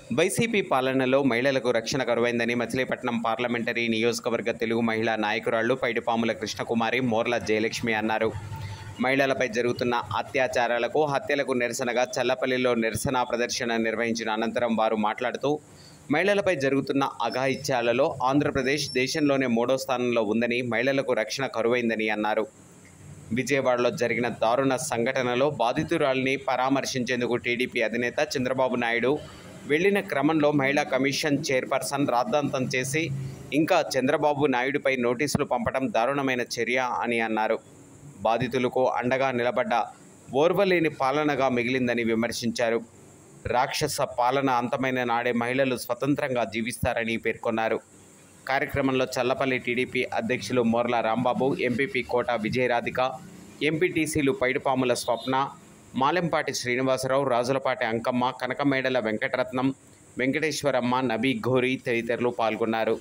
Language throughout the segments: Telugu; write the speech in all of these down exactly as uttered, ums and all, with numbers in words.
వైసీపీ పాలనలో మహిళలకు రక్షణ కరువైందని మచిలీపట్నం పార్లమెంటరీ నియోజకవర్గ తెలుగు మహిళా నాయకురాళ్లు పైడిపాముల కృష్ణకుమారి మోర్ల జయలక్ష్మి అన్నారు. మహిళలపై జరుగుతున్న అత్యాచారాలకు, హత్యలకు నిరసనగా చల్లపల్లిలో నిరసన ప్రదర్శన నిర్వహించిన అనంతరం వారు మాట్లాడుతూ, మహిళలపై జరుగుతున్న అఘాయిత్యాలలో ఆంధ్రప్రదేశ్ దేశంలోనే మూడో స్థానంలో ఉందని, మహిళలకు రక్షణ కరువైందని అన్నారు. విజయవాడలో జరిగిన దారుణ సంఘటనలో బాధితురాలిని పరామర్శించేందుకు టీడీపీ అధినేత చంద్రబాబు నాయుడు వెళ్లిన క్రమంలో మహిళా కమిషన్ చైర్పర్సన్ రాద్ధాంతం చేసి ఇంకా చంద్రబాబు నాయుడుపై నోటీసులు పంపడం దారుణమైన చర్య అని అన్నారు. బాధితులకు అండగా నిలబడ్డ ఓర్వలేని పాలనగా మిగిలిందని విమర్శించారు. రాక్షస పాలన అంతమైన నాడే మహిళలు స్వతంత్రంగా జీవిస్తారని పేర్కొన్నారు. కార్యక్రమంలో చల్లపల్లి టీడీపీ అధ్యక్షులు మోర్ల రాంబాబు, ఎంపీపీ కోట విజయరాధిక, ఎంపీటీసీలు పైడిపాముల స్వప్న, మాలెంపాటి శ్రీనివాసరావు, రాజులపాటి అంకమ్మ, కనకమేడల వెంకటరత్నం, వెంకటేశ్వరమ్మ, నబీ ఘోరీ తదితరులు పాల్గొన్నారు.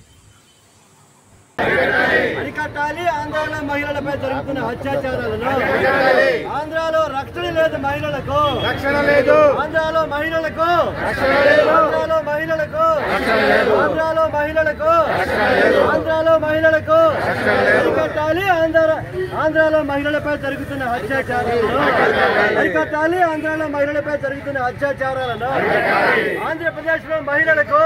అరికట్టాలి ఆంధ్రాలో మహిళలపై జరుగుతున్న అత్యాచారాలను. ఆంధ్రాలో రక్షణ లేదు మహిళలకు, రక్షణ లేదు ఆంధ్రాలో మహిళలకు, రక్షణ లేదు ఆంధ్రాలో మహిళలకు, రక్షణ లేదు ఆంధ్రాలో మహిళలకు, రక్షణ లేదు ఆంధ్రాలో మహిళలకు, అరికట్టాలి ఆంధ్ర ఆంధ్రాలో మహిళలపై జరుగుతున్న అత్యాచారాలను. అరికట్టాలి ఆంధ్రాలో మహిళలపై జరుగుతున్న అత్యాచారాలను. ఆంధ్రప్రదేశ్లో మహిళలకు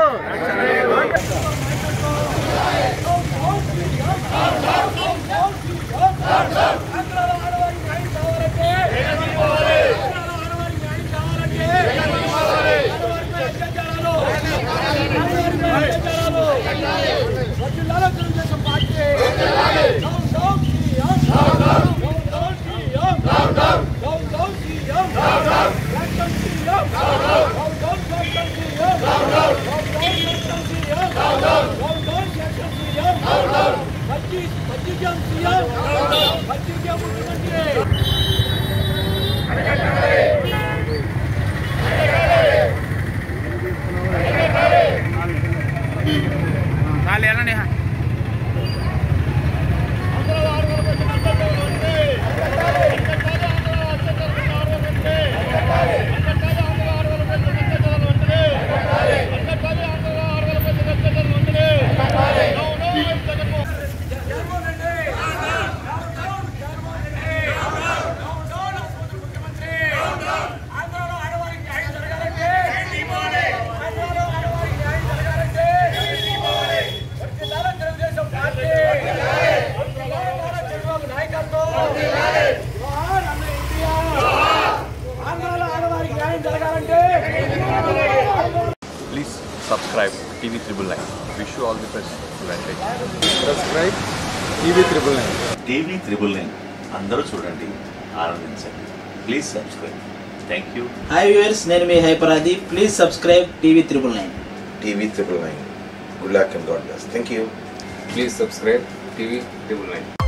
Please subscribe T V triple nine. Wish you all the best. Subscribe T V triple nine. T V triple nine. అందరూ చూడండి, ఆనందించండి. Please subscribe. Thank you. Hi viewers, నేను మీ హైపరాది. Please subscribe TV triple nine. TV triple nine. Good luck and God bless. Thank you. Please subscribe T V triple nine.